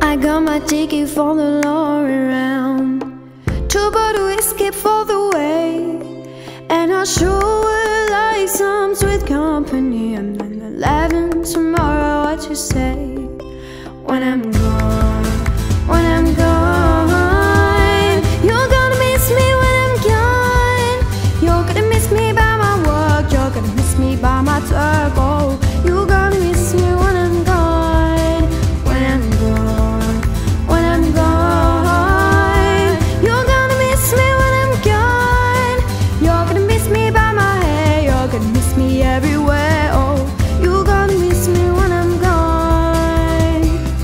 I got my ticket for the long round, 2 bottle whiskey for the way, and I sure would like some sweet company. I'm 11 tomorrow, what you say? When I'm gone, when I'm gone, you're gonna miss me when I'm gone. You're gonna miss me by my work, you're gonna miss me by my turbo. You're gonna miss me when I'm gone, when I'm gone, when I'm gone. You're gonna miss me when I'm gone. You're gonna miss me by my hair, you're gonna miss me everywhere. Oh, you're gonna miss me when I'm gone.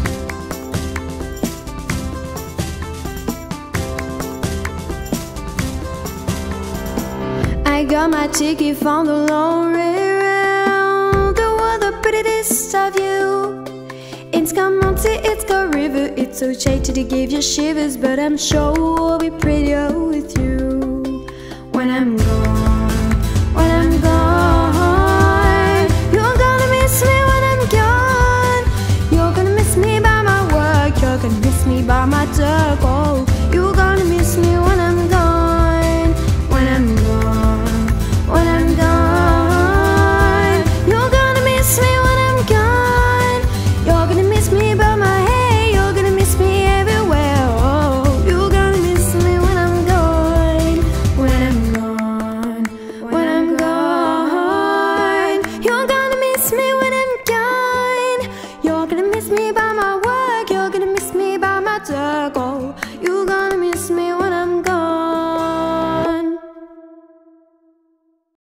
I got my ticket from the long way round. The world, the prettiest of you. It's got mountain, it's got river. It's so shady to give you shivers, but I'm sure we'll be prettier with you. When I'm gone, when I'm gone, you're gonna miss me when I'm gone. You're gonna miss me by my work, you're gonna miss me by my turbo. You're gonna miss me when I'm gone, when I'm gone, when I'm gone. You're gonna miss me when I'm gone. You're gonna miss me by my hair, you're gonna miss me everywhere. Oh, you're gonna miss me when I'm gone, when I'm gone, when I'm gone. You're gonna miss me when I'm gone. You're gonna miss me by my work, you're gonna miss me by my turbo.